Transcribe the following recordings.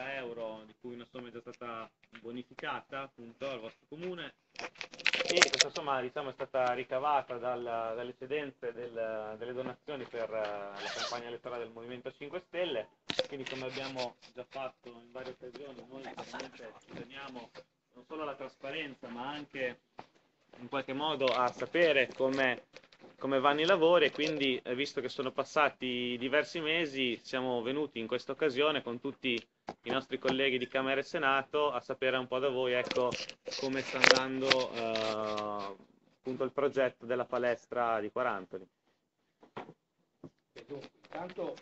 euro, di cui una somma è già stata bonificata appunto al vostro comune, e questa somma diciamo, è stata ricavata dalle eccedenze delle donazioni per la campagna elettorale del Movimento 5 Stelle. Quindi, come abbiamo già fatto in varie occasioni, noi veramente teniamo non solo alla trasparenza ma anche in qualche modo a sapere come vanno i lavori, e quindi visto che sono passati diversi mesi siamo venuti in questa occasione con tutti i nostri colleghi di Camera e Senato a sapere un po' da voi, ecco, come sta andando appunto il progetto della palestra di Quarantoli. Intanto,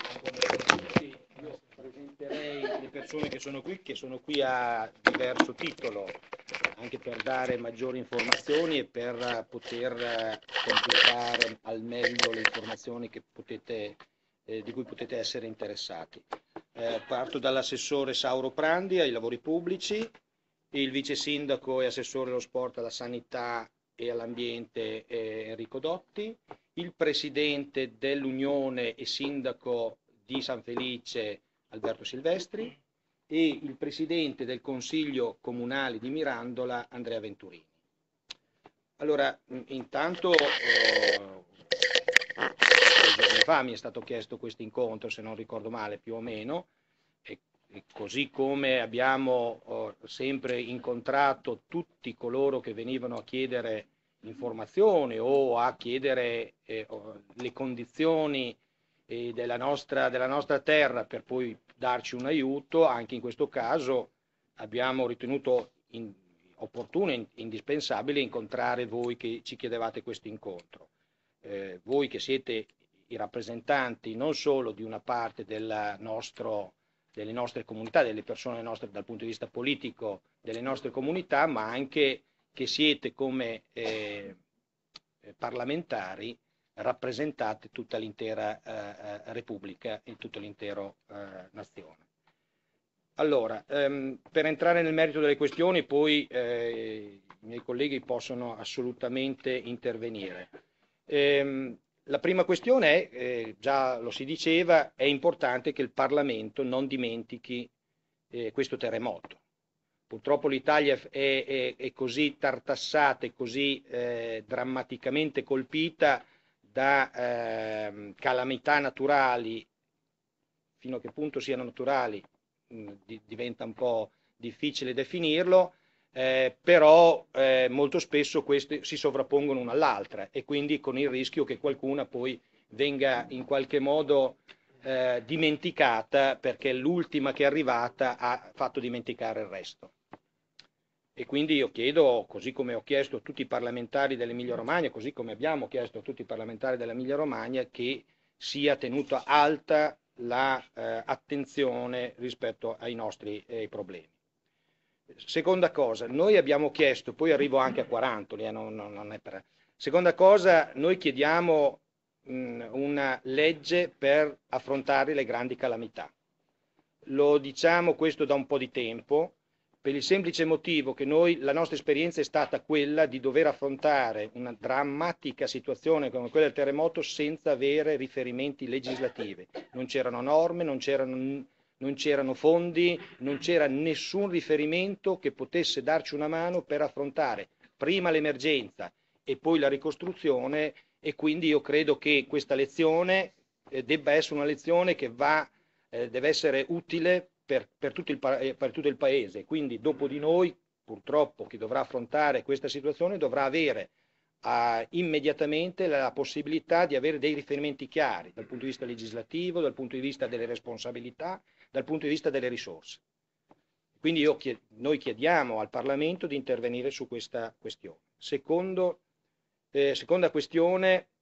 io presenterei le persone che sono qui a diverso titolo, anche per dare maggiori informazioni e per poter completare al meglio le informazioni che di cui potete essere interessati. Parto dall'assessore Sauro Prandi ai lavori pubblici, il vice sindaco e assessore allo sport, alla sanità e all'ambiente Enrico Dotti, il presidente dell'Unione e sindaco di San Felice Alberto Silvestri e il presidente del Consiglio Comunale di Mirandola Andrea Venturini. Allora, intanto, 2 giorni fa mi è stato chiesto questo incontro, se non ricordo male, più o meno, e così come abbiamo sempre incontrato tutti coloro che venivano a chiedere informazioni o a chiedere le condizioni della nostra terra per poi darci un aiuto, anche in questo caso abbiamo ritenuto opportuno e indispensabile incontrare voi che ci chiedevate questo incontro. Voi che siete i rappresentanti non solo di una parte delle nostre comunità, delle persone nostre dal punto di vista politico delle nostre comunità, ma anche che siete come parlamentari rappresentate tutta l'intera Repubblica e tutta l'intera nazione. Allora, per entrare nel merito delle questioni, poi i miei colleghi possono assolutamente intervenire. La prima questione è, già lo si diceva, è importante che il Parlamento non dimentichi questo terremoto. Purtroppo l'Italia è così tartassata e così drammaticamente colpita da calamità naturali, fino a che punto siano naturali diventa un po' difficile definirlo, però molto spesso queste si sovrappongono una all'altra e quindi con il rischio che qualcuna poi venga in qualche modo dimenticata perché l'ultima che è arrivata ha fatto dimenticare il resto. E quindi io chiedo, così come ho chiesto a tutti i parlamentari dell'Emilia Romagna, così come abbiamo chiesto a tutti i parlamentari dell'Emilia Romagna, che sia tenuta alta l'attenzione rispetto ai nostri problemi. Seconda cosa, noi abbiamo chiesto, poi arrivo anche a Quarantoli, non è per... Seconda cosa, noi chiediamo una legge per affrontare le grandi calamità. Lo diciamo questo da un po' di tempo, per il semplice motivo che la nostra esperienza è stata quella di dover affrontare una drammatica situazione come quella del terremoto senza avere riferimenti legislativi. Non c'erano norme, non c'erano fondi, non c'era nessun riferimento che potesse darci una mano per affrontare prima l'emergenza e poi la ricostruzione, e quindi io credo che questa lezione debba essere una lezione che deve essere utile per tutto il Paese. Quindi dopo di noi, purtroppo, chi dovrà affrontare questa situazione dovrà avere immediatamente la possibilità di avere dei riferimenti chiari dal punto di vista legislativo, dal punto di vista delle responsabilità, dal punto di vista delle risorse. Quindi noi chiediamo al Parlamento di intervenire su questa questione. Seconda questione,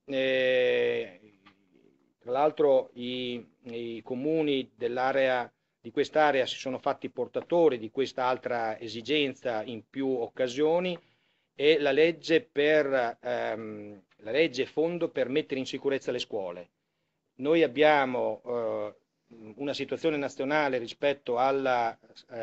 tra l'altro i comuni di quest'area si sono fatti portatori di questa altra esigenza in più occasioni, e la legge fondo per mettere in sicurezza le scuole. Noi abbiamo una situazione nazionale rispetto alle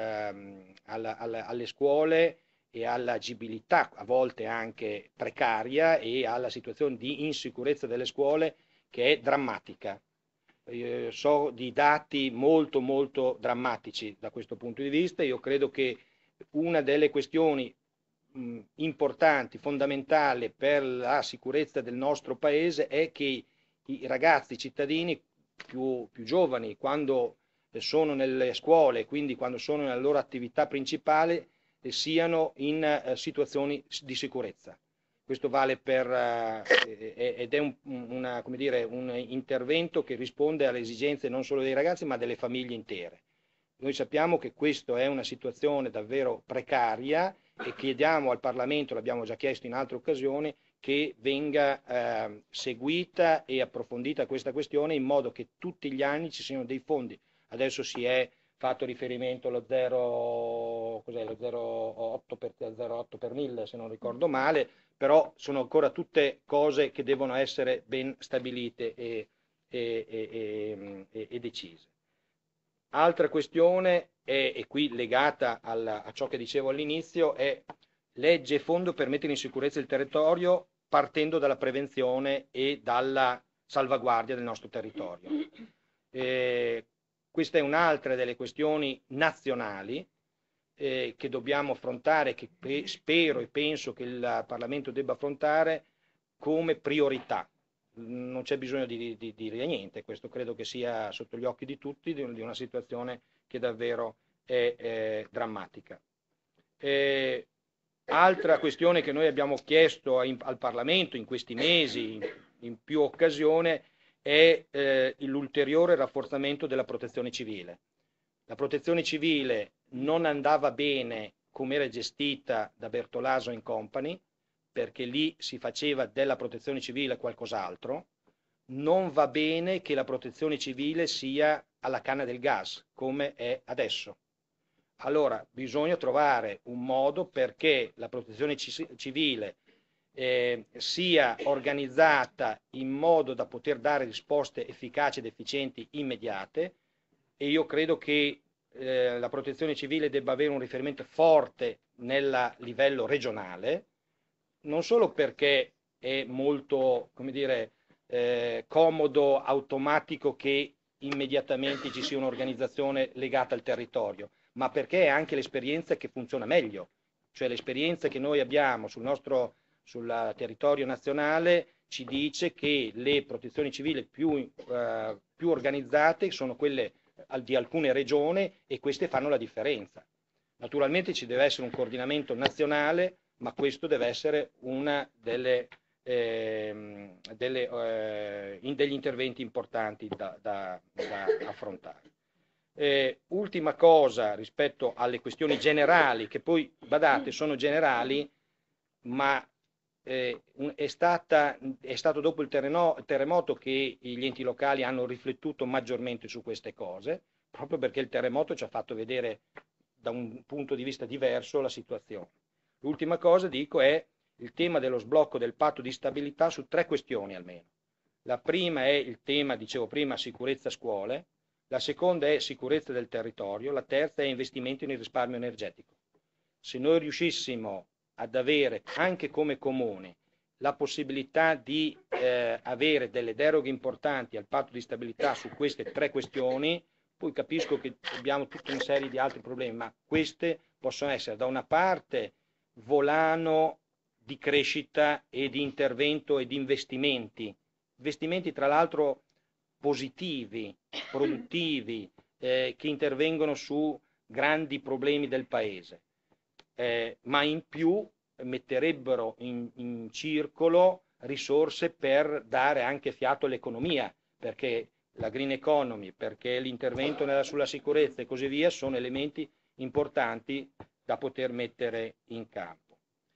scuole e all'agibilità, a volte anche precaria, e alla situazione di insicurezza delle scuole che è drammatica. so di dati molto molto drammatici da questo punto di vista. Io credo che una delle questioni importanti, fondamentali per la sicurezza del nostro paese è che i ragazzi, i cittadini più giovani, quando sono nelle scuole, quindi quando sono nella loro attività principale, siano in situazioni di sicurezza. Questo vale ed è come dire, un intervento che risponde alle esigenze non solo dei ragazzi ma delle famiglie intere. Noi sappiamo che questa è una situazione davvero precaria e chiediamo al Parlamento, l'abbiamo già chiesto in altre occasioni, che venga seguita e approfondita questa questione in modo che tutti gli anni ci siano dei fondi. Adesso si è fatto riferimento allo 0,8 per 1000 se non ricordo male, però sono ancora tutte cose che devono essere ben stabilite e decise. Altra questione e qui legata a ciò che dicevo all'inizio, è legge e fondo per mettere in sicurezza il territorio partendo dalla prevenzione e dalla salvaguardia del nostro territorio. Questa è un'altra delle questioni nazionali che dobbiamo affrontare, che spero e penso che il Parlamento debba affrontare come priorità. Non c'è bisogno di dire niente, questo credo che sia sotto gli occhi di tutti, di una situazione che davvero è drammatica. Altra questione che noi abbiamo chiesto al Parlamento in questi mesi, in più occasioni, è l'ulteriore rafforzamento della protezione civile. La protezione civile non andava bene come era gestita da Bertolaso Company, perché lì si faceva della protezione civile qualcos'altro. Non va bene che la protezione civile sia alla canna del gas, come è adesso. Allora bisogna trovare un modo perché la protezione civile sia organizzata in modo da poter dare risposte efficaci ed efficienti immediate, e io credo che la protezione civile debba avere un riferimento forte nel livello regionale, non solo perché è molto, come dire, comodo, automatico che immediatamente ci sia un'organizzazione legata al territorio, ma perché è anche l'esperienza che funziona meglio, cioè l'esperienza che noi abbiamo sul territorio nazionale ci dice che le protezioni civili più organizzate sono quelle di alcune regioni e queste fanno la differenza. Naturalmente ci deve essere un coordinamento nazionale, ma questo deve essere una degli interventi importanti da affrontare. Ultima cosa rispetto alle questioni generali, che poi, badate, sono generali, ma è stato dopo il terremoto che gli enti locali hanno riflettuto maggiormente su queste cose, proprio perché il terremoto ci ha fatto vedere da un punto di vista diverso la situazione. L'ultima cosa, dico, è il tema dello sblocco del patto di stabilità su 3 questioni almeno. La prima è il tema, dicevo prima, sicurezza scuole, la seconda è sicurezza del territorio, la terza è investimento nel risparmio energetico. Se noi riuscissimo ad avere anche come comune la possibilità di avere delle deroghe importanti al patto di stabilità su queste 3 questioni, poi capisco che abbiamo tutta una serie di altri problemi, ma queste possono essere da una parte volano di crescita e di intervento e di investimenti tra l'altro positivi, produttivi, che intervengono su grandi problemi del paese, ma in più metterebbero in circolo risorse per dare anche fiato all'economia, perché la green economy, perché l'intervento sulla sicurezza e così via sono elementi importanti da poter mettere in campo.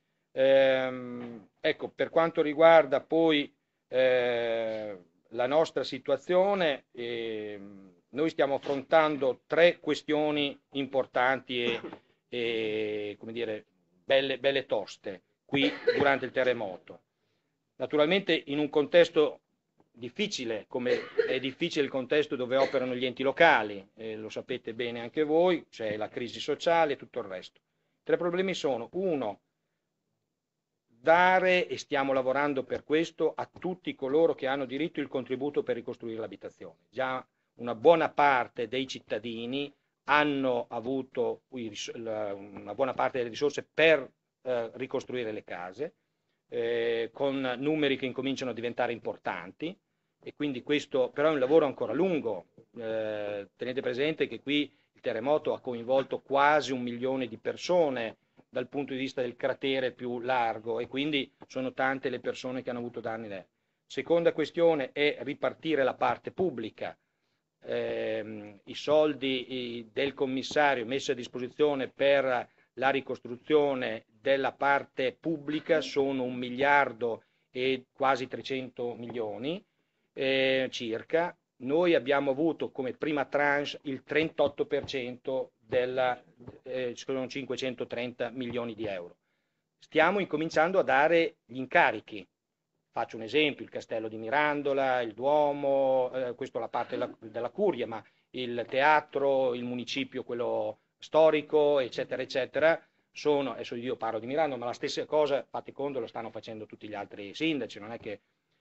Ecco, per quanto riguarda poi la nostra situazione, noi stiamo affrontando 3 questioni importanti e come dire, belle toste qui durante il terremoto. Naturalmente in un contesto difficile, come è difficile il contesto dove operano gli enti locali, lo sapete bene anche voi, c'è la crisi sociale e tutto il resto. 3 problemi sono: uno, dare, e stiamo lavorando per questo, a tutti coloro che hanno diritto il contributo per ricostruire l'abitazione. Già una buona parte dei cittadini hanno avuto una buona parte delle risorse per ricostruire le case, con numeri che incominciano a diventare importanti, e quindi questo però è un lavoro ancora lungo. Tenete presente che qui il terremoto ha coinvolto quasi 1 milione di persone dal punto di vista del cratere più largo, e quindi sono tante le persone che hanno avuto danni. Seconda questione è ripartire la parte pubblica. I soldi del commissario messi a disposizione per la ricostruzione della parte pubblica sono 1 miliardo e quasi 300 milioni circa. Noi abbiamo avuto come prima tranche il 38% sono 530 milioni di euro. Stiamo incominciando a dare gli incarichi. Faccio un esempio: il castello di Mirandola, il Duomo, questo la parte della Curia, ma il teatro, il municipio, quello storico, eccetera, eccetera, adesso io parlo di Mirandola, ma la stessa cosa, fate conto, lo stanno facendo tutti gli altri sindaci, non è che...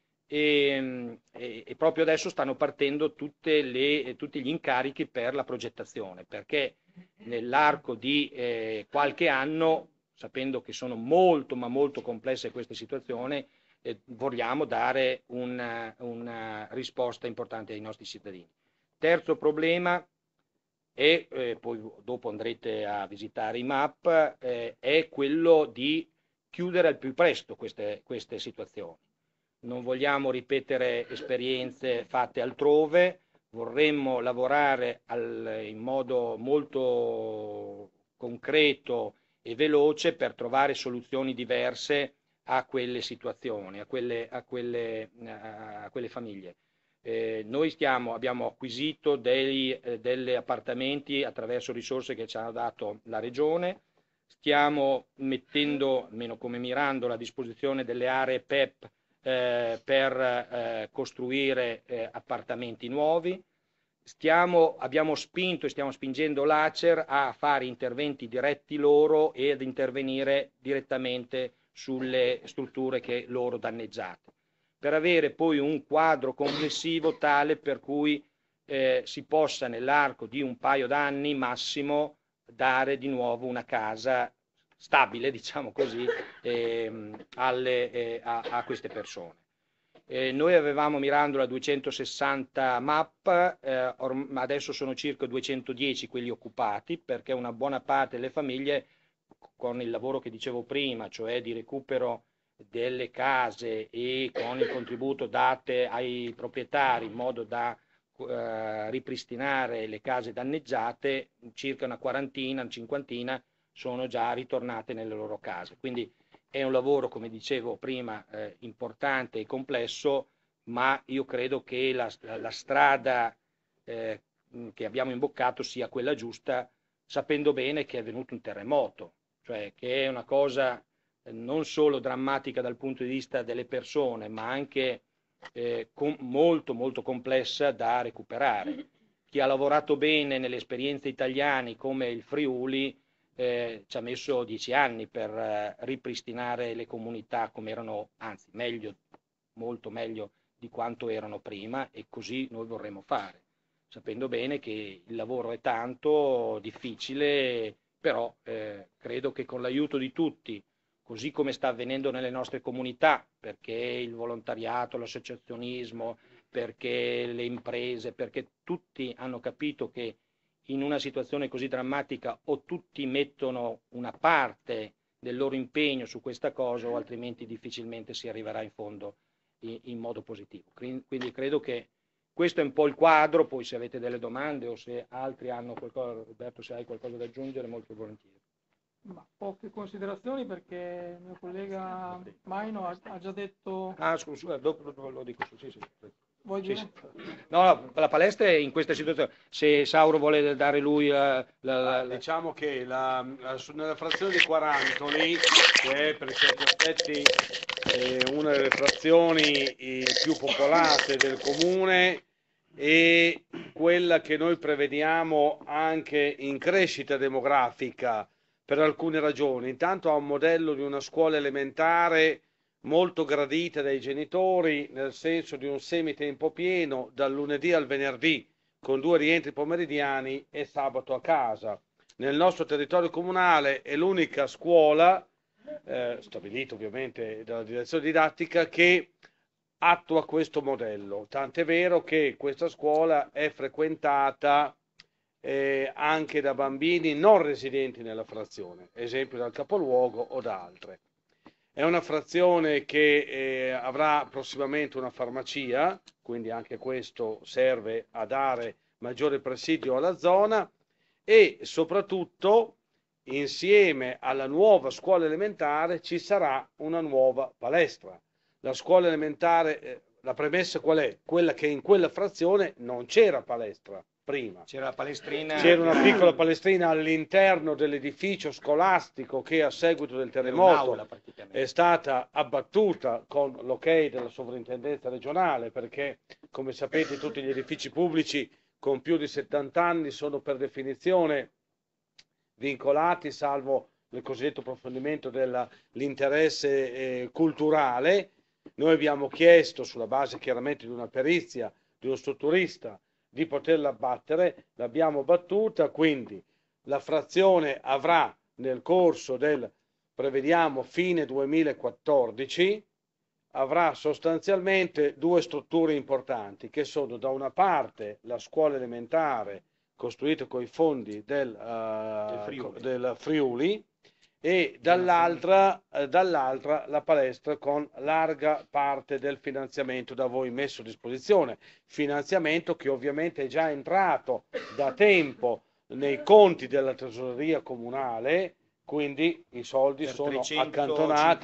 E proprio adesso stanno partendo tutti gli incarichi per la progettazione, perché nell'arco di qualche anno, sapendo che sono molto ma molto complesse queste situazioni, vogliamo dare una risposta importante ai nostri cittadini. Terzo problema, e poi dopo andrete a visitare i MAP, è quello di chiudere al più presto queste situazioni. Non vogliamo ripetere esperienze fatte altrove, vorremmo lavorare in modo molto concreto e veloce per trovare soluzioni diverse a quelle situazioni, a quelle famiglie. Noi abbiamo acquisito degli appartamenti attraverso risorse che ci ha dato la Regione, stiamo mettendo, almeno come Mirandola, a disposizione delle aree PEP per costruire appartamenti nuovi. Abbiamo spinto e stiamo spingendo l'Acer a fare interventi diretti loro e ad intervenire direttamente sulle strutture che loro danneggiate, per avere poi un quadro complessivo tale per cui si possa nell'arco di un paio d'anni massimo dare di nuovo una casa stabile, diciamo così, a queste persone. Noi avevamo Mirandola 260 MAP, adesso sono circa 210 quelli occupati, perché una buona parte delle famiglie, con il lavoro che dicevo prima, cioè di recupero delle case e con il contributo date ai proprietari in modo da ripristinare le case danneggiate, circa una quarantina, una cinquantina sono già ritornate nelle loro case. Quindi è un lavoro, come dicevo prima, importante e complesso, ma io credo che la strada che abbiamo imboccato sia quella giusta, sapendo bene che è venuto un terremoto, cioè che è una cosa non solo drammatica dal punto di vista delle persone, ma anche molto molto complessa da recuperare. Chi ha lavorato bene nelle esperienze italiane come il Friuli ci ha messo 10 anni per ripristinare le comunità come erano, anzi meglio, molto meglio di quanto erano prima, e così noi vorremmo fare, sapendo bene che il lavoro è tanto difficile, però credo che con l'aiuto di tutti, così come sta avvenendo nelle nostre comunità, perché il volontariato, l'associazionismo, perché le imprese, perché tutti hanno capito che in una situazione così drammatica o tutti mettono una parte del loro impegno su questa cosa, o altrimenti difficilmente si arriverà in fondo in modo positivo. Quindi credo che questo è un po' il quadro. Poi se avete delle domande o se altri hanno qualcosa, Roberto, se hai qualcosa da aggiungere, molto volentieri. Ma poche considerazioni, perché il mio collega Maino ha già detto... Scusa, dopo lo dico. Sì. Vuoi dire? Sì. No, la palestra è in questa situazione. Se Sauro vuole dare lui diciamo che nella frazione di Quarantoli, che è per certi aspetti una delle frazioni più popolate del comune e quella che noi prevediamo anche in crescita demografica, per alcune ragioni. Intanto ha un modello di una scuola elementare molto gradita dai genitori, nel senso di un semitempo pieno dal lunedì al venerdì, con 2 rientri pomeridiani e sabato a casa. Nel nostro territorio comunale è l'unica scuola, stabilita ovviamente dalla direzione didattica, che attua questo modello. Tant'è vero che questa scuola è frequentata anche da bambini non residenti nella frazione, esempio dal capoluogo o da altre. È una frazione che avrà prossimamente una farmacia, quindi anche questo serve a dare maggiore presidio alla zona, e soprattutto insieme alla nuova scuola elementare ci sarà una nuova palestra. La scuola elementare, la premessa qual è? Quella che in quella frazione non c'era palestra prima. C'era la palestrina. C'era una piccola palestrina all'interno dell'edificio scolastico che a seguito del terremoto è stata abbattuta con l'ok della sovrintendenza regionale, perché come sapete tutti gli edifici pubblici con più di 70 anni sono per definizione vincolati, salvo il cosiddetto approfondimento dell'interesse culturale. Noi abbiamo chiesto, sulla base chiaramente di una perizia di uno strutturista, di poterla abbattere, l'abbiamo battuta, quindi la frazione avrà nel corso del, prevediamo, fine 2014, avrà sostanzialmente 2 strutture importanti, che sono da una parte la scuola elementare costruita con i fondi del Friuli e dall'altra la palestra con larga parte del finanziamento da voi messo a disposizione, finanziamento che ovviamente è già entrato da tempo nei conti della tesoreria comunale, quindi i soldi sono accantonati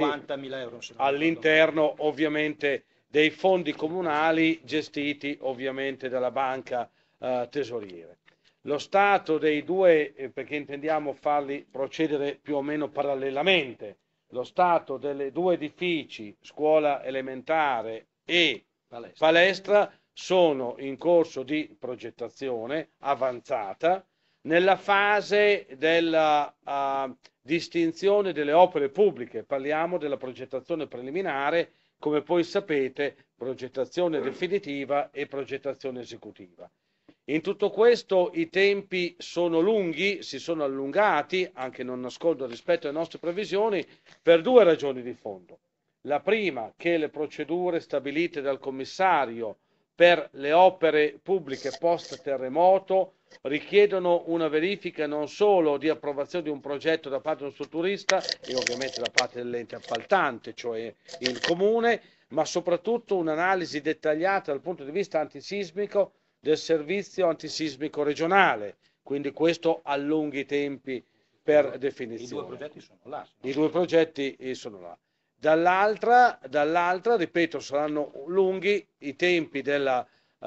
all'interno ovviamente dei fondi comunali gestiti ovviamente dalla banca tesoriere. Lo stato dei 2, perché intendiamo farli procedere più o meno parallelamente, lo stato delle 2 edifici, scuola elementare e palestra, sono in corso di progettazione avanzata nella fase della distinzione delle opere pubbliche. Parliamo della progettazione preliminare, come poi sapete, progettazione definitiva e progettazione esecutiva. In tutto questo i tempi sono lunghi, si sono allungati, anche non nascondo rispetto alle nostre previsioni, per 2 ragioni di fondo. La prima, che le procedure stabilite dal commissario per le opere pubbliche post terremoto richiedono una verifica non solo di approvazione di un progetto da parte di uno strutturista e ovviamente da parte dell'ente appaltante, cioè il comune, ma soprattutto un'analisi dettagliata dal punto di vista antisismico del servizio antisismico regionale, quindi questo allunghi i tempi per definizione. I 2 progetti sono là. I 2 progetti sono là. Dall'altra, ripeto, saranno lunghi i tempi della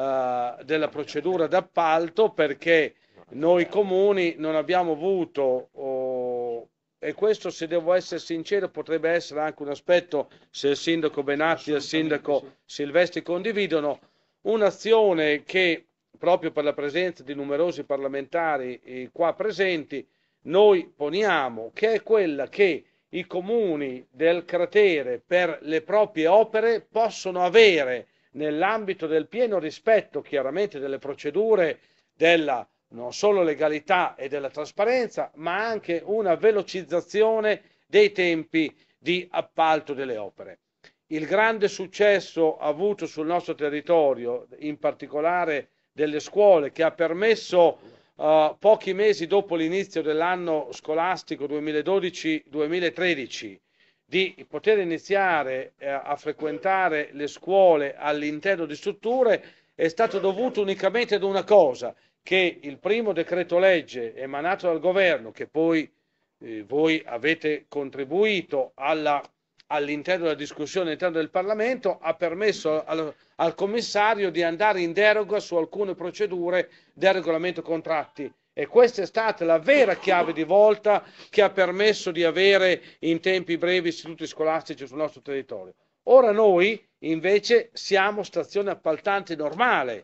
procedura d'appalto, perché noi comuni non abbiamo avuto, e questo, se devo essere sincero, potrebbe essere anche un aspetto, se il sindaco Benatti e il sindaco Silvestri condividono, un'azione che proprio per la presenza di numerosi parlamentari qua presenti noi poniamo, che è quella che i comuni del cratere per le proprie opere possono avere, nell'ambito del pieno rispetto chiaramente delle procedure della non solo legalità e della trasparenza, ma anche una velocizzazione dei tempi di appalto delle opere. Il grande successo avuto sul nostro territorio, in particolare delle scuole, che ha permesso pochi mesi dopo l'inizio dell'anno scolastico 2012-2013 di poter iniziare a frequentare le scuole all'interno di strutture, è stato dovuto unicamente ad una cosa, che il primo decreto legge emanato dal governo, che poi voi avete contribuito all'interno della discussione all'interno del Parlamento, ha permesso al commissario di andare in deroga su alcune procedure del regolamento contratti, e questa è stata la vera chiave di volta che ha permesso di avere in tempi brevi istituti scolastici sul nostro territorio. Ora noi invece siamo stazione appaltante normale,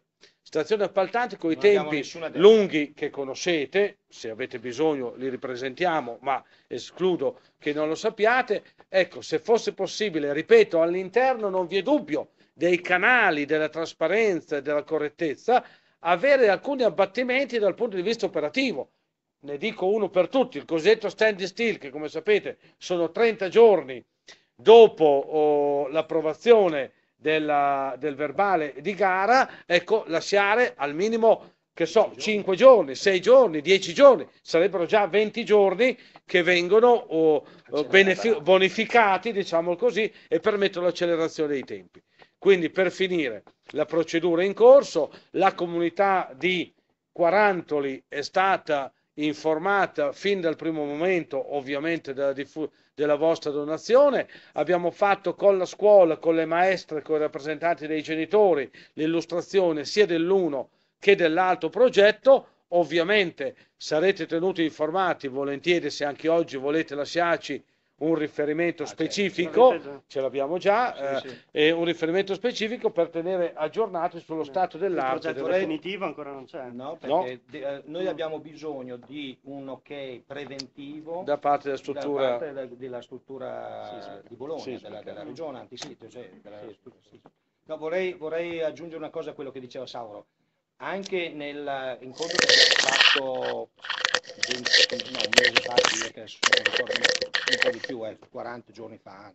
stazioni appaltanti con i Non abbiamo tempi nessuna delega. lunghi che conoscete, se avete bisogno li ripresentiamo, ma escludo che non lo sappiate. Ecco, se fosse possibile, ripeto, all'interno non vi è dubbio dei canali della trasparenza e della correttezza, avere alcuni abbattimenti dal punto di vista operativo. Ne dico uno per tutti, il cosiddetto standing still, che come sapete sono 30 giorni dopo l'approvazione del verbale di gara, ecco, lasciare al minimo, che so, 5 giorni, 6 giorni, 10 giorni, sarebbero già 20 giorni che vengono bonificati, diciamo così, e permettono l'accelerazione dei tempi. Quindi, per finire, la procedura è in corso, la comunità di Quarantoli è stata informata fin dal primo momento, ovviamente, della vostra donazione. Abbiamo fatto con la scuola, con le maestre, con i rappresentanti dei genitori, l'illustrazione sia dell'uno che dell'altro progetto. Ovviamente sarete tenuti informati volentieri, se anche oggi volete lasciarci un riferimento specifico, ce l'abbiamo già, e un riferimento specifico per tenere aggiornati sullo stato dell'arte. Il progetto definitivo ancora non c'è. No, perché noi abbiamo bisogno di un ok preventivo da parte della struttura, da parte della struttura di Bologna, della regione antisismica. No, vorrei aggiungere una cosa a quello che diceva Sauro. Anche nell'incontro che abbiamo fatto un mese fa, perché non ricordo un po' di più, 40 giorni fa,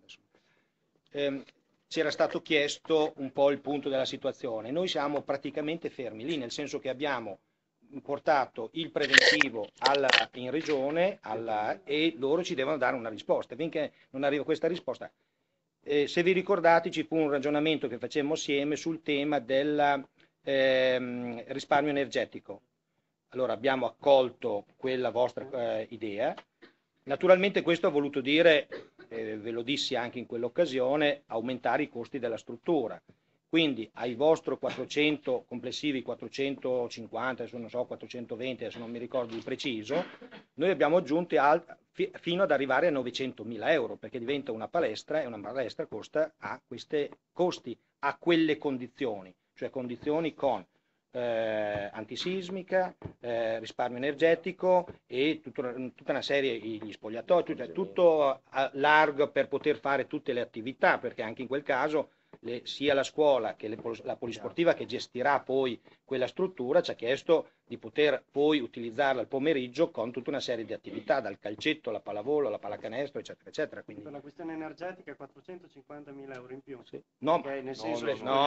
c'era stato chiesto un po' il punto della situazione. Noi siamo praticamente fermi lì, nel senso che abbiamo portato il preventivo in regione e loro ci devono dare una risposta. Finché non arriva questa risposta, se vi ricordate, ci fu un ragionamento che facemmo assieme sul tema del risparmio energetico. Allora abbiamo accolto quella vostra idea. Naturalmente questo ha voluto dire, ve lo dissi anche in quell'occasione, aumentare i costi della struttura. Quindi ai vostri 400 complessivi, 450, adesso non so, 420, adesso non mi ricordo di preciso, noi abbiamo aggiunto fino ad arrivare a 900.000 euro, perché diventa una palestra e una palestra ha questi costi, a quelle condizioni, cioè condizioni con antisismica, risparmio energetico e tutta una serie, gli spogliatoi, tutto largo per poter fare tutte le attività, perché anche in quel caso sia la scuola che la polisportiva che gestirà poi quella struttura ci ha chiesto di poter poi utilizzarla al pomeriggio con tutta una serie di attività, dal calcetto alla pallavolo, alla pallacanestro, eccetera, eccetera. Quindi... Per la questione energetica 450.000 euro in più. Sì. No, okay, nel senso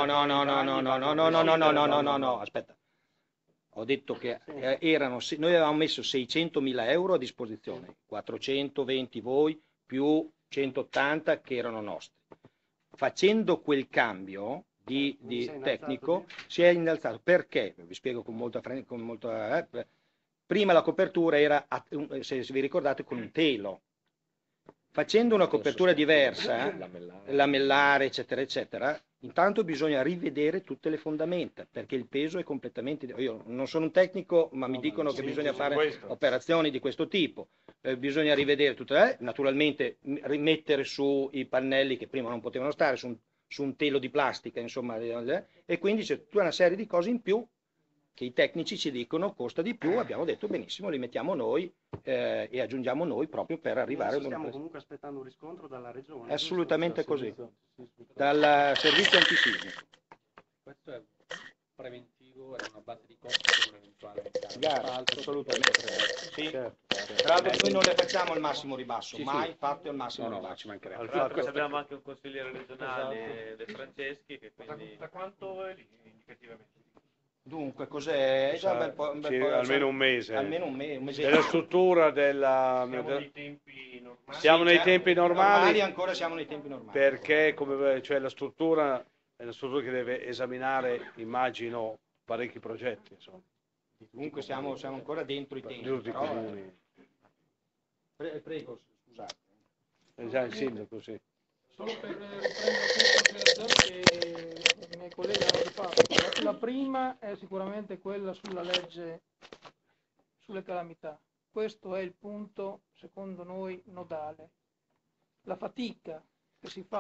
no, aspetta. Ho detto che noi avevamo messo 600.000 euro a disposizione, 420 voi più 180 che erano nostri. Facendo quel cambio di tecnico si è innalzato. Perché? Vi spiego con molta prima la copertura era, se vi ricordate, con un telo. Facendo una copertura diversa, lamellare, eccetera, eccetera, intanto bisogna rivedere tutte le fondamenta, perché il peso è completamente... Io non sono un tecnico, ma mi dicono che bisogna fare operazioni di questo tipo. Bisogna rivedere tutto, naturalmente rimettere su i pannelli che prima non potevano stare, su un telo di plastica, insomma, e quindi c'è tutta una serie di cose in più che i tecnici ci dicono costa di più, abbiamo detto benissimo, li mettiamo noi e aggiungiamo noi proprio per arrivare... Stiamo comunque aspettando un riscontro dalla regione. Assolutamente così, dal servizio antisismico. Questo è preventivo, è una base di costo per un eventuale gara, assolutamente. Sì. Tra l'altro noi non le facciamo al massimo ribasso, mai fatto al massimo ribasso. Ci mancherebbe. Al fatto che abbiamo anche un consigliere regionale, De Franceschi, che quindi... Da quanto è lì indicativamente? Dunque, cos'è? Almeno un mese. Almeno un mese. Della struttura della... Siamo nei tempi normali. Siamo nei tempi normali. Ancora siamo nei tempi normali. Perché cioè la struttura è una struttura che deve esaminare, immagino, parecchi progetti. Insomma. Comunque siamo ancora dentro i tempi. Prego, scusate. Già il sindaco, sì. Solo per riprendere alcune considerazioni che i miei colleghi hanno fatto. La prima è sicuramente quella sulla legge sulle calamità. Questo è il punto, secondo noi, nodale. La fatica che si fa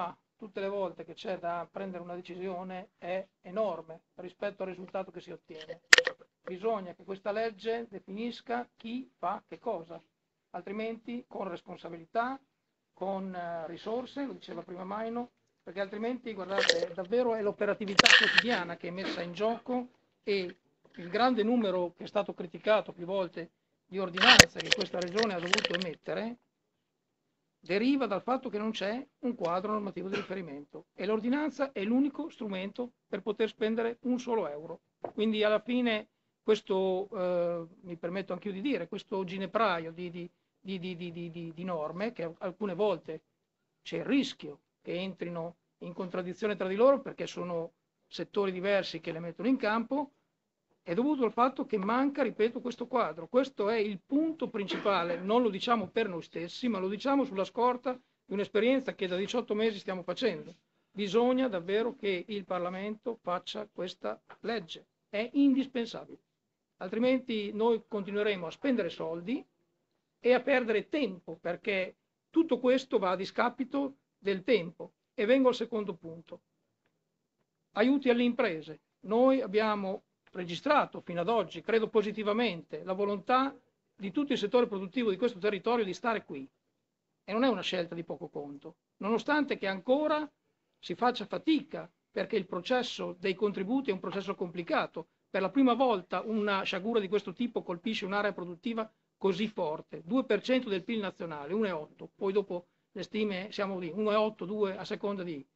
tutte le volte che c'è da prendere una decisione è enorme rispetto al risultato che si ottiene. Bisogna che questa legge definisca chi fa che cosa, altrimenti con responsabilità, con risorse, lo diceva prima Maino, perché altrimenti, guardate, davvero è l'operatività quotidiana che è messa in gioco, e il grande numero che è stato criticato più volte di ordinanze che questa regione ha dovuto emettere deriva dal fatto che non c'è un quadro normativo di riferimento, e l'ordinanza è l'unico strumento per poter spendere un solo euro. Quindi alla fine questo, mi permetto anch'io di dire, questo ginepraio di norme, che alcune volte c'è il rischio che entrino in contraddizione tra di loro perché sono settori diversi che le mettono in campo, è dovuto al fatto che manca, ripeto, questo quadro. Questo è il punto principale, non lo diciamo per noi stessi, ma lo diciamo sulla scorta di un'esperienza che da 18 mesi stiamo facendo. Bisogna davvero che il Parlamento faccia questa legge, è indispensabile. Altrimenti noi continueremo a spendere soldi e a perdere tempo, perché tutto questo va a discapito del tempo. E vengo al secondo punto. Aiuti alle imprese. Noi abbiamo registrato fino ad oggi, credo positivamente, la volontà di tutto il settore produttivo di questo territorio di stare qui. E non è una scelta di poco conto, nonostante che ancora si faccia fatica, perché il processo dei contributi è un processo complicato. Per la prima volta una sciagura di questo tipo colpisce un'area produttiva così forte, 2% del PIL nazionale, 1,8, poi dopo le stime siamo lì, 1,8, 2 a seconda di...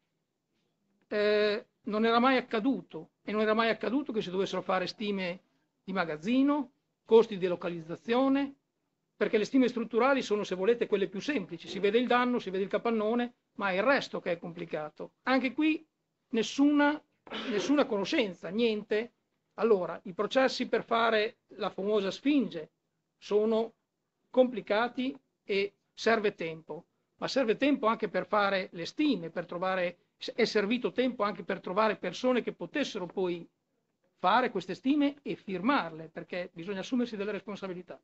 non era mai accaduto, e non era mai accaduto che si dovessero fare stime di magazzino, costi di delocalizzazione, perché le stime strutturali sono, se volete, quelle più semplici, si vede il danno, si vede il capannone, ma è il resto che è complicato. Anche qui nessuna conoscenza, niente. Allora, i processi per fare la famosa Sfinge sono complicati e serve tempo, ma serve tempo anche per fare le stime, per trovare... È servito tempo anche per trovare persone che potessero poi fare queste stime e firmarle, perché bisogna assumersi delle responsabilità.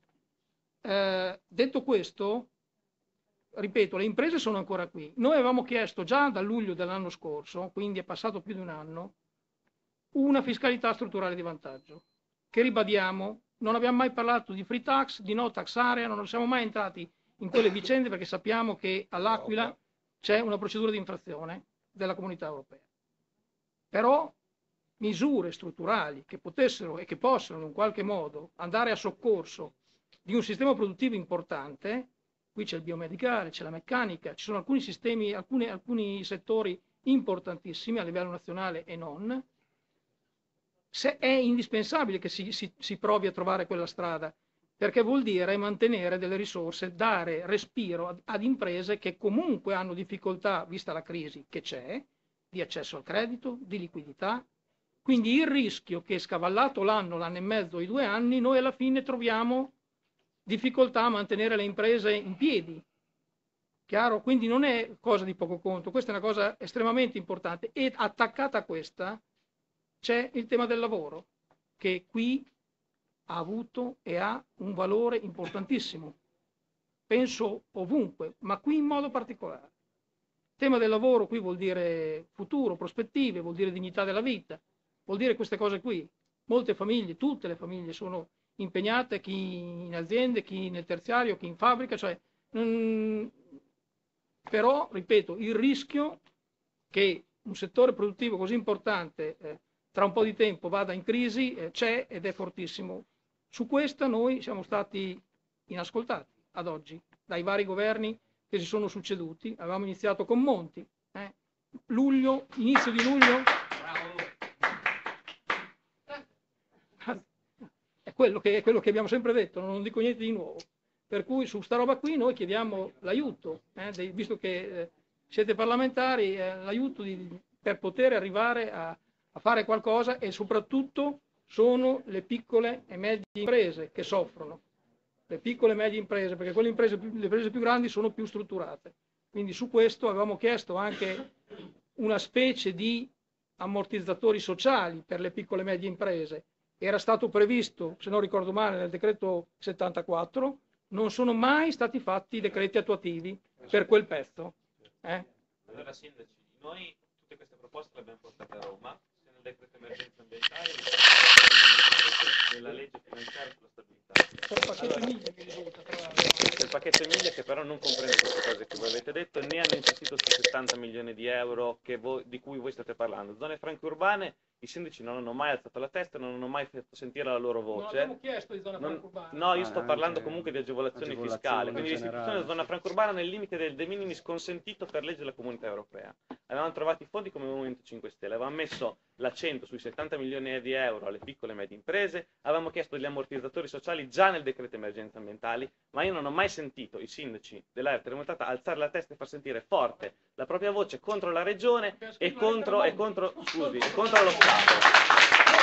Detto questo, ripeto, le imprese sono ancora qui. Noi avevamo chiesto già da luglio dell'anno scorso, quindi è passato più di un anno, una fiscalità strutturale di vantaggio, che ribadiamo, non abbiamo mai parlato di free tax, di no tax area, non siamo mai entrati in quelle vicende perché sappiamo che all'Aquila c'è una procedura di infrazione della Comunità Europea. Però misure strutturali che potessero e che possono in qualche modo andare a soccorso di un sistema produttivo importante, qui c'è il biomedicale, c'è la meccanica, ci sono alcuni sistemi, alcuni settori importantissimi a livello nazionale e non, è indispensabile che si provi a trovare quella strada, perché vuol dire mantenere delle risorse, dare respiro ad imprese che comunque hanno difficoltà, vista la crisi che c'è, di accesso al credito, di liquidità. Quindi il rischio che scavallato l'anno e mezzo, i 2 anni, noi alla fine troviamo difficoltà a mantenere le imprese in piedi. Chiaro? Quindi non è cosa di poco conto, questa è una cosa estremamente importante, e attaccata a questa c'è il tema del lavoro, che qui ha avuto e ha un valore importantissimo, penso ovunque, ma qui in modo particolare. Il tema del lavoro qui vuol dire futuro, prospettive, vuol dire dignità della vita, vuol dire queste cose qui. Molte famiglie, tutte le famiglie sono impegnate, chi in aziende, chi nel terziario, chi in fabbrica, cioè, però, ripeto, il rischio che un settore produttivo così importante tra un po' di tempo vada in crisi c'è ed è fortissimo. Su questa noi siamo stati inascoltati ad oggi dai vari governi che si sono succeduti. Avevamo iniziato con Monti, luglio, inizio di luglio. È quello che abbiamo sempre detto, non dico niente di nuovo. Per cui su sta roba qui noi chiediamo l'aiuto, visto che siete parlamentari, l'aiuto per poter arrivare a fare qualcosa, e soprattutto sono le piccole e medie imprese che soffrono, le piccole e medie imprese, perché le imprese più grandi sono più strutturate. Quindi su questo avevamo chiesto anche una specie di ammortizzatori sociali per le piccole e medie imprese. Era stato previsto, se non ricordo male, nel decreto 74, non sono mai stati fatti i decreti attuativi per quel pezzo. Allora, sindaci, noi tutte queste proposte le abbiamo portate a Roma, sia nel decreto emergenza ambientale, sia nella legge finanziaria sulla stabilità. C'è il pacchetto Allora, Emilia, mi risulta, tra l'altro. c'è il pacchetto Emilia che però non comprende queste cose che voi avete detto, né hanno insistito sui 70 milioni di euro di cui voi state parlando. Zone franche urbane, i sindaci non hanno mai alzato la testa, non hanno mai fatto sentire la loro Non voce. abbiamo chiesto di zona franca urbana. No, io sto anche parlando comunque di agevolazioni fiscali, quindi l'istituzione della zona franca urbana nel limite del de minimis consentito per legge della comunità europea. Avevamo trovato i fondi come Movimento 5 Stelle, avevamo messo l'accento sui 70 milioni di euro alle piccole e medie imprese, avevamo chiesto degli ammortizzatori sociali già nel decreto emergenza ambientali, ma io non ho mai sentito i sindaci dell'area terremotata alzare la testa e far sentire forte la propria voce contro la regione e contro lo Stato.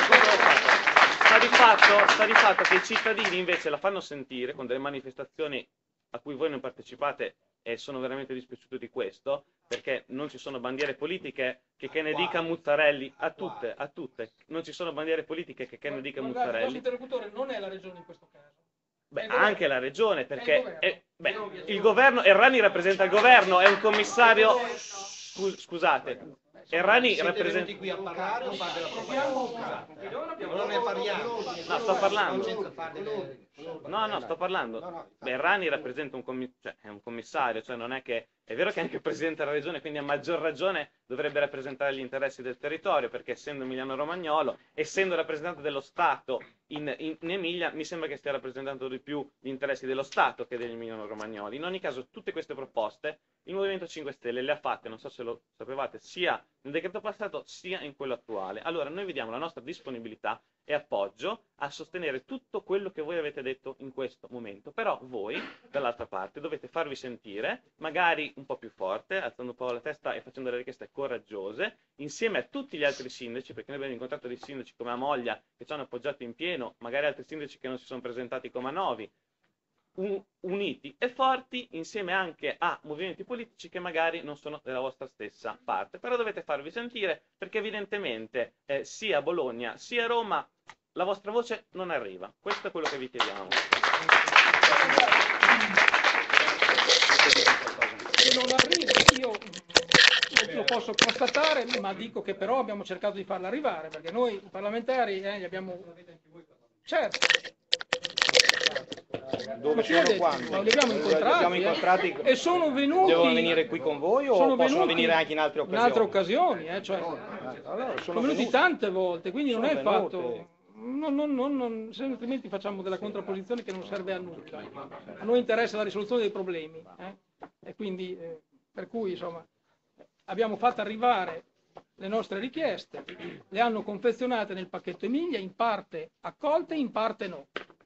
Sta di fatto che i cittadini invece la fanno sentire con delle manifestazioni a cui voi non partecipate e sono veramente dispiaciuto di questo, perché non ci sono bandiere politiche che ne dica Muzzarelli, a tutte, non ci sono bandiere politiche che ne dica Guardate, il nostro Muzzarelli. interlocutore non è la regione in questo caso. Beh, È il governo. anche la regione, perché È il il governo, Errani rappresenta il governo, è un commissario, scusate, Errani rappresenta... qui a parlare o fare della propaganda? Non ne parliamo. No, sto parlando. Senza fare delle... No, sto parlando. No. Beh, Errani rappresenta è un commissario, cioè non è che... È vero che è anche il presidente della regione, quindi a maggior ragione dovrebbe rappresentare gli interessi del territorio, perché essendo emiliano-romagnolo, essendo rappresentante dello Stato in Emilia, mi sembra che stia rappresentando di più gli interessi dello Stato che degli emiliano-romagnoli. In ogni caso, tutte queste proposte il Movimento 5 Stelle le ha fatte, non so se lo sapevate, sia nel decreto passato sia in quello attuale. Allora, noi vediamo la nostra disponibilità e appoggio a sostenere tutto quello che voi avete detto in questo momento, però voi, dall'altra parte, dovete farvi sentire, magari un po' più forte, alzando un po' la testa e facendo delle richieste coraggiose, insieme a tutti gli altri sindaci, perché noi abbiamo incontrato dei sindaci come Amoglia che ci hanno appoggiato in pieno, magari altri sindaci che non si sono presentati come a Novi, uniti e forti insieme anche a movimenti politici che magari non sono della vostra stessa parte, però dovete farvi sentire perché evidentemente sia a Bologna sia a Roma la vostra voce non arriva. Questo è quello che vi chiediamo. Se non arriva, io lo posso constatare, ma dico che però abbiamo cercato di farla arrivare, perché noi parlamentari li abbiamo... Certo. Dove sono quando? Li abbiamo incontrati, e sono venuti... Devono venire qui con voi o possono venire anche in altre occasioni? In altre occasioni, cioè, allora, sono venuti tante volte, quindi non è il venute. fatto... se altrimenti facciamo della contrapposizione che non serve a nulla. A noi interessa la risoluzione dei problemi, e quindi per cui insomma abbiamo fatto arrivare le nostre richieste, le hanno confezionate nel pacchetto Emilia, in parte accolte, in parte no.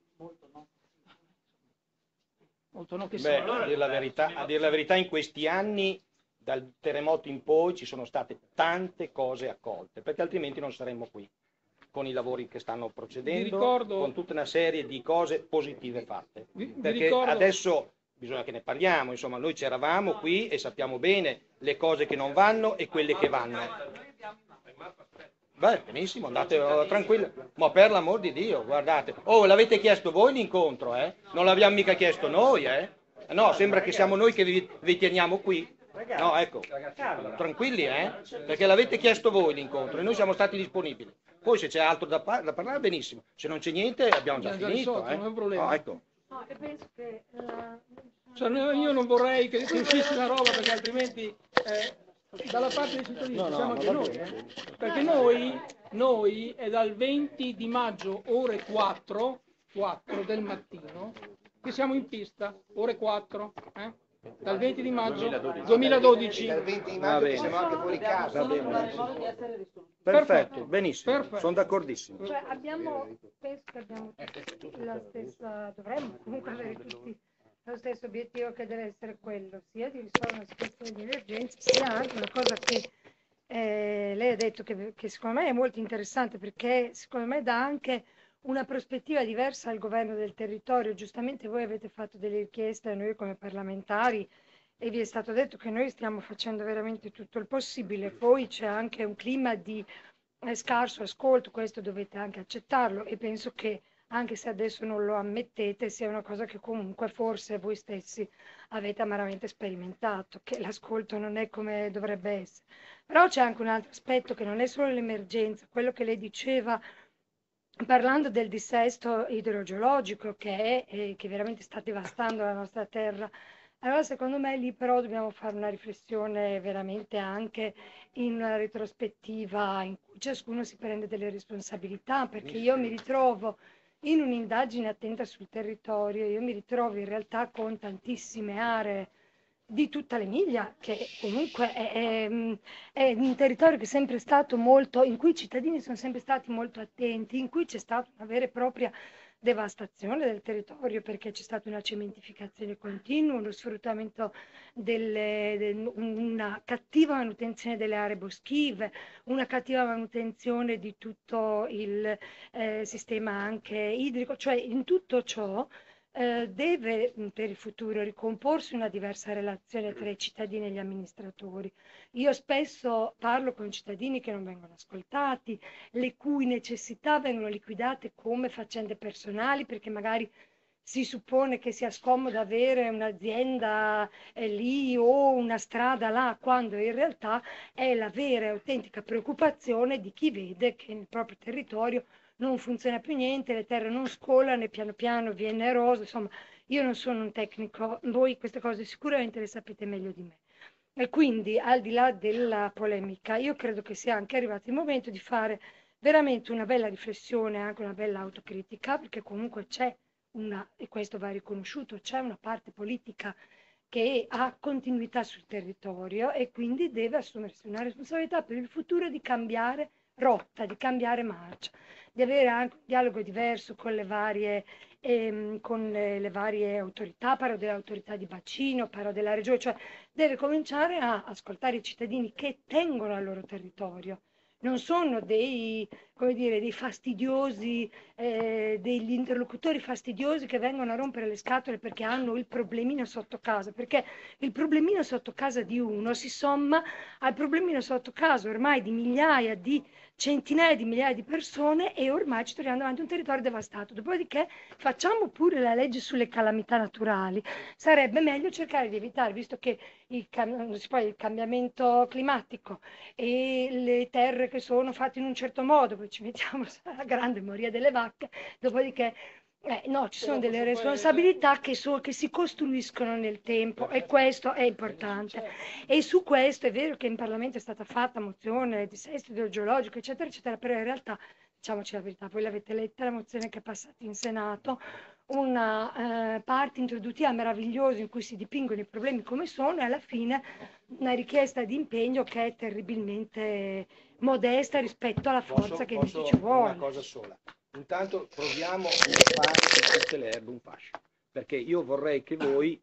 Molto no che Beh, sia. a dire la verità, in questi anni, dal terremoto in poi, ci sono state tante cose accolte, perché altrimenti non saremmo qui, con i lavori che stanno procedendo, con tutta una serie di cose positive fatte. Perché adesso bisogna che ne parliamo, insomma, noi c'eravamo qui e sappiamo bene le cose che non vanno e quelle che vanno. Beh, benissimo, andate tranquilli, ma per l'amor di Dio, guardate. Oh, l'avete chiesto voi l'incontro, eh? Non l'abbiamo mica chiesto noi, eh? No, sembra che siamo noi che vi teniamo qui. No, ecco, tranquilli, perché l'avete chiesto voi l'incontro e noi siamo stati disponibili. Poi se c'è altro da parlare, benissimo. Se non c'è niente, abbiamo già finito, non è un problema. No, ecco. No, e penso che... Cioè, io non vorrei che uscisse una roba, perché altrimenti dalla parte dei cittadini siamo anche noi. Perché noi è dal 20 di maggio, ore 4 del mattino, che siamo in pista, ore 4, dal 20 di maggio 2012. Dal 20 di maggio che siamo anche fuori casa. Perfetto, benissimo, Perfetto. sono d'accordissimo. Cioè penso che abbiamo tutti la stessa, dovremmo comunque avere tutti lo stesso obiettivo, che deve essere quello, sia di risolvere una situazione di emergenza, sia anche una cosa che lei ha detto che secondo me è molto interessante, perché secondo me dà anche una prospettiva diversa al governo del territorio. Giustamente voi avete fatto delle richieste a noi come parlamentari e vi è stato detto che noi stiamo facendo veramente tutto il possibile. Poi c'è anche un clima di scarso ascolto, questo dovete anche accettarlo, e penso che anche se adesso non lo ammettete, sia una cosa che comunque forse voi stessi avete amaramente sperimentato, che l'ascolto non è come dovrebbe essere. Però c'è anche un altro aspetto che non è solo l'emergenza, quello che lei diceva parlando del dissesto idrogeologico che veramente sta devastando la nostra terra. Allora, secondo me lì però dobbiamo fare una riflessione veramente anche in una retrospettiva in cui ciascuno si prende delle responsabilità, perché io mi ritrovo in un'indagine attenta sul territorio, io mi ritrovo in realtà con tantissime aree di tutta l'Emilia, che comunque è un territorio che è sempre stato molto, in cui i cittadini sono sempre stati molto attenti, in cui c'è stata una vera e propria devastazione del territorio perché c'è stata una cementificazione continua, uno sfruttamento una cattiva manutenzione delle aree boschive, una cattiva manutenzione di tutto il sistema anche idrico, cioè in tutto ciò deve per il futuro ricomporsi una diversa relazione tra i cittadini e gli amministratori. Io spesso parlo con cittadini che non vengono ascoltati, le cui necessità vengono liquidate come faccende personali, perché magari si suppone che sia scomodo avere un'azienda lì o una strada là, quando in realtà è la vera e autentica preoccupazione di chi vede che nel proprio territorio non funziona più niente, le terre non scolano e piano piano viene eroso. Insomma, io non sono un tecnico, voi queste cose sicuramente le sapete meglio di me. E quindi, al di là della polemica, io credo che sia anche arrivato il momento di fare veramente una bella riflessione, anche una bella autocritica, perché comunque c'è una, e questo va riconosciuto, c'è una parte politica che ha continuità sul territorio e quindi deve assumersi una responsabilità per il futuro di cambiare rotta, di cambiare marcia, di avere anche un dialogo diverso con le varie autorità, parlo dell'autorità di bacino, parlo della regione, cioè deve cominciare a ascoltare i cittadini che tengono al loro territorio. Non sono dei, come dire, dei fastidiosi, degli interlocutori fastidiosi che vengono a rompere le scatole perché hanno il problemino sotto casa, perché il problemino sotto casa di uno si somma al problemino sotto casa ormai di migliaia di centinaia di migliaia di persone e ormai ci troviamo davanti a un territorio devastato. Dopodiché facciamo pure la legge sulle calamità naturali. Sarebbe meglio cercare di evitare, visto che il cambiamento climatico e le terre che sono fatte in un certo modo, poi ci mettiamo la grande moria delle vacche, dopodiché no, ci sono delle responsabilità che si costruiscono nel tempo e questo è importante. E su questo è vero che in Parlamento è stata fatta mozione, dissesto idrogeologico, eccetera, eccetera, però in realtà, diciamoci la verità, voi l'avete letta la mozione che è passata in Senato, una parte introduttiva meravigliosa in cui si dipingono i problemi come sono e alla fine una richiesta di impegno che è terribilmente modesta rispetto alla forza che invece ci vuole. Una cosa sola. Intanto proviamo a fare di tutte le erbe un fascio, perché io vorrei che voi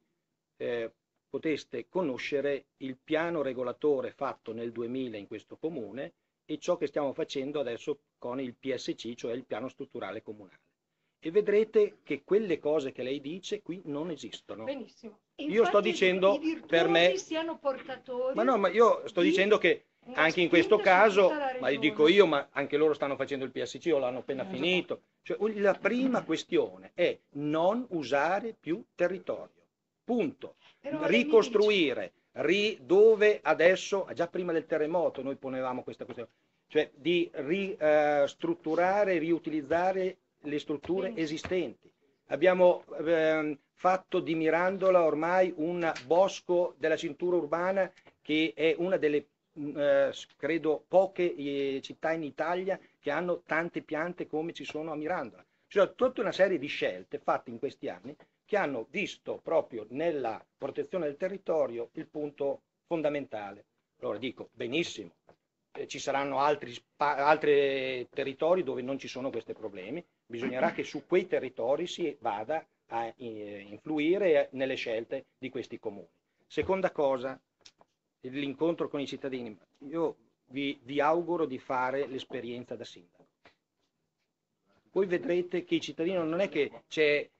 poteste conoscere il piano regolatore fatto nel 2000 in questo comune e ciò che stiamo facendo adesso con il PSC, cioè il piano strutturale comunale. E vedrete che quelle cose che lei dice qui non esistono. Benissimo. Io sto dicendo per me siano portatori. ma no, ma io sto dicendo che anche in questo caso, ma dico io, ma anche loro stanno facendo il PSC o l'hanno appena finito. Cioè, la prima questione è non usare più territorio. Punto. Però Ricostruire dove adesso, già prima del terremoto noi ponevamo questa questione, cioè di ristrutturare, riutilizzare le strutture esistenti. Abbiamo fatto di Mirandola ormai un bosco della cintura urbana che è una delle credo poche città in Italia che hanno tante piante come ci sono a Mirandola. Cioè tutta una serie di scelte fatte in questi anni che hanno visto proprio nella protezione del territorio il punto fondamentale. Allora dico, benissimo, ci saranno altri territori dove non ci sono questi problemi, bisognerà che su quei territori si vada a influire nelle scelte di questi comuni. Seconda cosa, l'incontro con i cittadini. Io vi auguro di fare l'esperienza da sindaco. Voi vedrete che i cittadini non è che c'è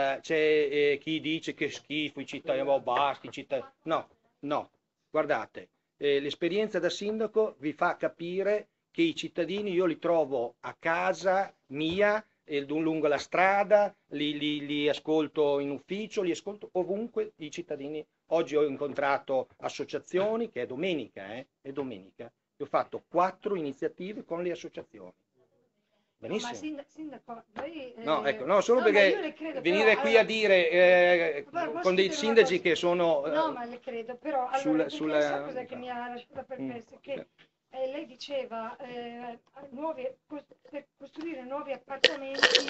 chi dice che schifo i cittadini, basta i cittadini. No, guardate, l'esperienza da sindaco vi fa capire che i cittadini io li trovo a casa mia lungo la strada, li ascolto in ufficio, li ascolto ovunque i cittadini. Oggi ho incontrato associazioni, che è domenica, è domenica, e ho fatto 4 iniziative con le associazioni. Benissimo. No, ma sindaco, noi, No, ecco, no, solo no, ma io perché le credo, venire però, qui allora, a dire guarda, posso con dei dire una sindaci cosa? che sono No, ma le credo, però allora, perché sulla... sa cos'è che mi ha lasciato perplesso? Che lei diceva per costruire nuovi appartamenti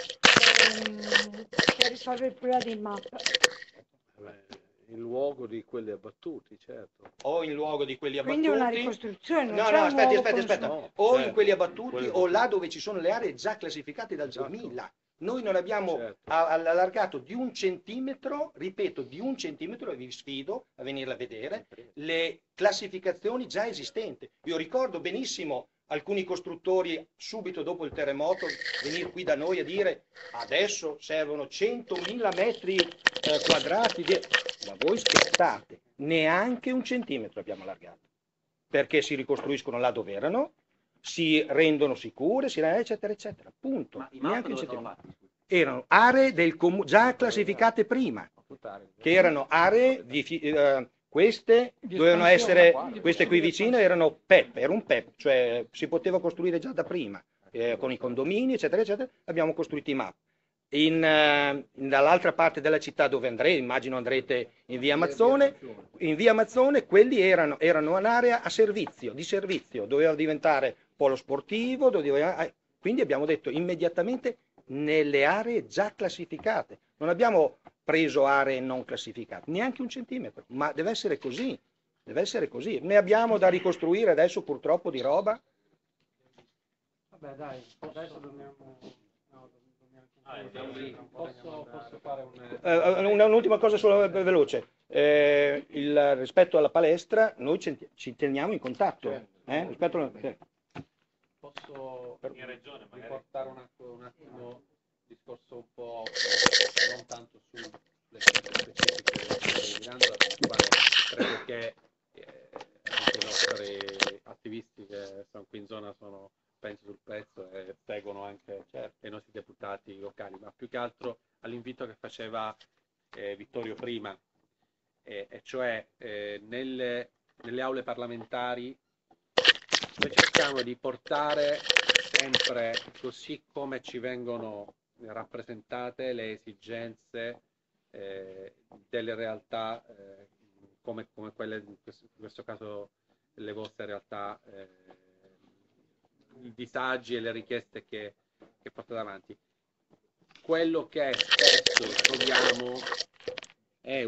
per risolvere il problema dei MAP. In luogo di quelli abbattuti, certo. o in luogo di quelli abbattuti. Quindi una ricostruzione, non No, c'è no, un nuovo aspetta. consumo. O certo, in quelli abbattuti quelli o là dove ci sono le aree già classificate dal Esatto. 2000. Noi non abbiamo Certo. allargato di 1 centimetro, ripeto, di 1 centimetro, e vi sfido a venirla a vedere, le classificazioni già esistenti. Io ricordo benissimo alcuni costruttori subito dopo il terremoto venire qui da noi a dire adesso servono 100.000 metri quadrati ma voi scherzate, neanche 1 centimetro abbiamo allargato, perché si ricostruiscono là dove erano, si rendono sicure, eccetera, eccetera, punto. Ma i Neanche MAP 1 dove sono centimetro. fatti? Erano aree del già classificate prima, che erano aree queste Di dovevano espansione, essere, di queste qui possibile vicine erano PEP, era un PEP, cioè si poteva costruire già da prima, con i condomini, eccetera, eccetera, abbiamo costruito i MAP. Dall'altra parte della città dove andrete, immagino andrete in via Amazzone, quelli erano un'area di servizio, doveva diventare polo sportivo, quindi abbiamo detto immediatamente nelle aree già classificate, non abbiamo preso aree non classificate, neanche 1 centimetro, ma deve essere così, ne abbiamo da ricostruire adesso purtroppo di roba. Vabbè, dai, adesso dobbiamo... Posso fare un... Un'ultima cosa solo veloce. Rispetto alla palestra, noi ci teniamo in contatto. Posso In regione magari. riportare un attimo il discorso un po' non tanto sulle specifiche di Mirandola, sul quale credo che anche i nostri attivisti che sono qui in zona sono penso sul pezzo e seguono anche i nostri deputati locali, ma più che altro all'invito che faceva Vittorio prima, e cioè nelle aule parlamentari noi cerchiamo di portare sempre così come ci vengono rappresentate le esigenze delle realtà come quelle, in questo caso le vostre realtà, i disagi e le richieste che portate avanti. Quello che spesso troviamo è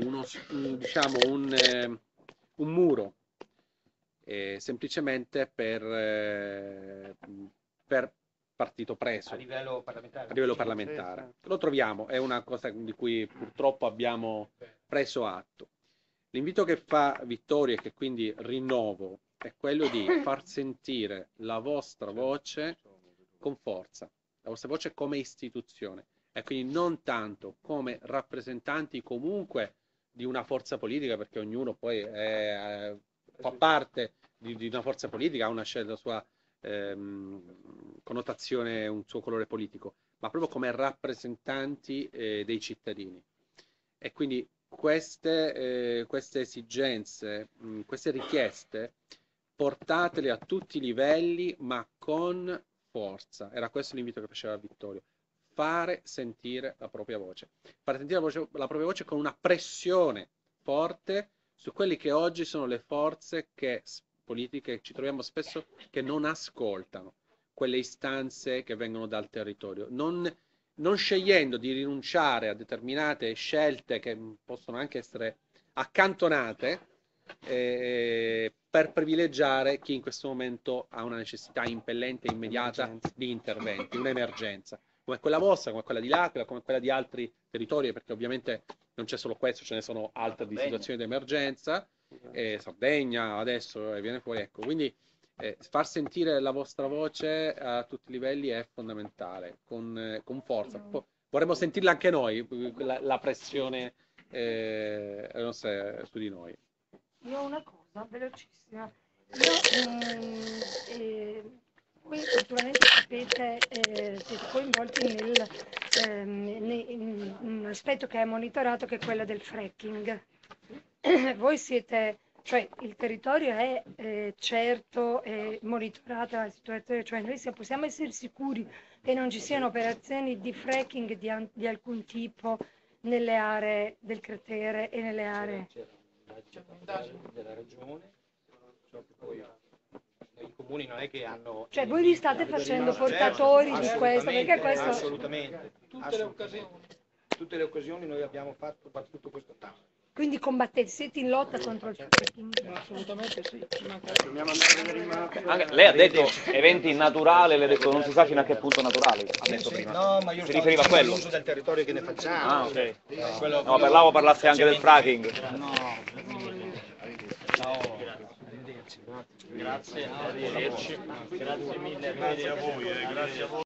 un muro, semplicemente per partito preso A livello parlamentare. Lo troviamo, è una cosa di cui purtroppo abbiamo preso atto. L'invito che fa Vittorio, e che quindi rinnovo, è quello di far sentire la vostra voce con forza, la vostra voce come istituzione, e quindi non tanto come rappresentanti comunque di una forza politica, perché ognuno poi fa parte di una forza politica, ha una scelta, la sua connotazione, un suo colore politico, ma proprio come rappresentanti dei cittadini. E quindi queste esigenze, queste richieste, portatele a tutti i livelli, ma con forza. Era questo l'invito che faceva Vittorio. Fare sentire la propria voce. Fare sentire la propria voce con una pressione forte su quelli che oggi sono le forze politiche che ci troviamo spesso che non ascoltano quelle istanze che vengono dal territorio, non scegliendo di rinunciare a determinate scelte che possono anche essere accantonate per privilegiare chi in questo momento ha una necessità impellente e immediata di interventi, un'emergenza, come quella vostra, come quella di L'Aquila, come quella di altri territori, perché ovviamente non c'è solo questo, ce ne sono altre di situazioni di emergenza, Sardegna adesso viene fuori, ecco, quindi far sentire la vostra voce a tutti i livelli è fondamentale, con forza. Vorremmo sentirla anche noi, la pressione su di noi. Io ho una cosa velocissima. Voi naturalmente sapete, siete coinvolti in un aspetto che è monitorato, che è quello del fracking. Voi siete, cioè il territorio è certo, è monitorata la situazione, cioè noi possiamo essere sicuri che non ci siano operazioni di fracking di alcun tipo nelle aree del cratere e nelle aree. C'è un'indagine della regione, so che poi i comuni non è che hanno... Cioè voi vi state facendo portatori di questo, perché questo... Assolutamente. Tutte le occasioni. Tutte le occasioni noi abbiamo battuto questo tasto. Quindi combattete, siete in lotta contro il fracking? Assolutamente sì. Lei ha detto eventi naturali, lei ha detto non si sa fino a che punto naturali, ha detto prima. No, ma io Si riferiva a quello? all'uso del territorio che ne facciamo. Ah, ok. Quello- No, parlavo parlasse anche del fracking. Grazie. Arrivederci. Grazie mille a voi.